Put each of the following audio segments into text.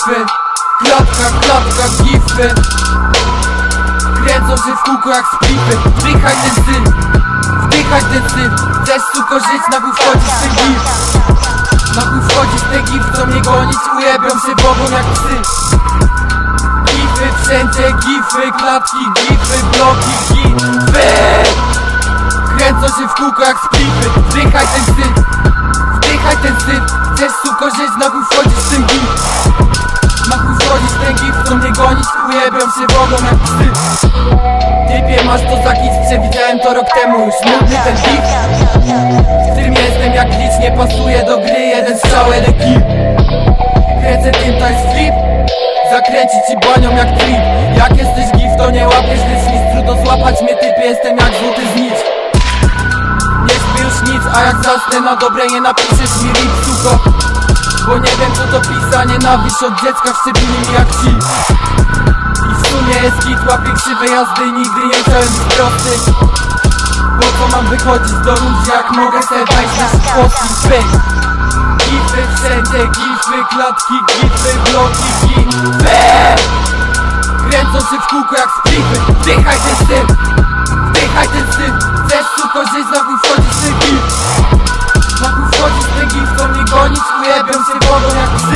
gify. Klatka, gify. Kręcą się w kółko jak splify. Wdychaj ten syf, wdychaj ten syf. Chcesz suko żyć, na chuj wchodzisz w ten gif. Na chuj wchodzisz w ten gif, co mnie gonić, ujebią się wodą jak psy. Gify, wszędzie gify, klatki, gify, bloki, gify. Kręcą się w kółko jak splify. Wdychaj ten syf, wdychaj ten syf. Chcesz suko żyć, na chuj wchodzisz w ten gif. Na chuj wchodzisz w ten gif, co mnie gonić, ujebią się wodą jak psy. Typie, masz to za kit, przewidziałem to rok temu. Już nudny ten gif, w którym jestem jak glitch. Nie pasuje do gry, jeden strzał, jeden kill. Kręcę tym, to jest flip. Zakręci ci banią jak trip. Jak jesteś gif, to nie łapiesz, lecz nic. Trudno złapać mnie, typie, jestem jak złoty znicz. Nie śpię już nic, a jak zasnę na dobre nie napiszesz mi rip, suko. Bo nie wiem co to pisa, nienawiść od dziecka wszczepili mi jak ci. I w sumie jest git, łapię krzywe jazdy, nigdy nie chciałem być prosty. Po co mam wychodzić do ludzi, jak mogę sobie wejść na szybkości, bang. Gify wszędzie, gify, klatki, gify, bloki, gify. Kręcą się w kółko jak splify. Wdychaj ten syf, wdychaj ten syf. Chcesz suko żyć, na chuj wchodzisz w ten gif. Na chuj wchodzisz w ten gif, co mnie gonić, ujebią się wodą jak psy.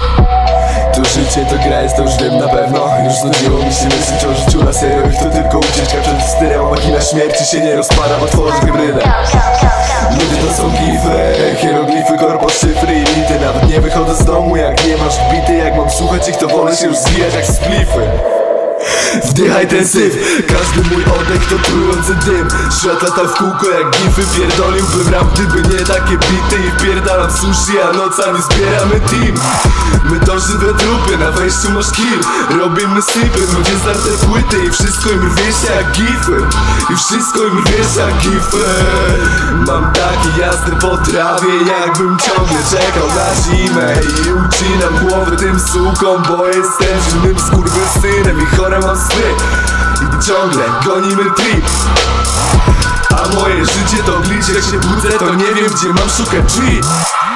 To życie to gra jest, to już wiem na pewno. Już znudziło mi się myśleć o życiu na serio. Ich to tylko ucieczka przed stylem. Machina śmierci się nie rozpada, bo tworzy hybrydę. Ludzie to są gify, hieroglify, korpo, szyfry i lity. Nawet nie wychodzę z domu jak nie masz wbity. Jak mam słuchać ich, to wolę się już zwijać jak splify. Wdychaj ten syf, każdy mój oddech to trujący dym. Świat lata w kółko jak gify, pierdoliłbym rap, gdyby nie takie bity. I wpierdalam sushi, a nocami zbieramy team. My to żywe trupy, na wejściu masz kill. Robimy sypy, ludzie zdarte płyty. I wszystko im rwie się jak gify. I wszystko im rwie się jak gify. Mam taki jasny po trawie, jakbym ciągle czekał na zimę. I ucinam głowy tym sukom, bo jestem zimnym skurwysynem. I chore mam sny i ciągle gonimy trip. A moje życie to glitch, jak się budzę, to nie wiem gdzie mam szukać drzwi.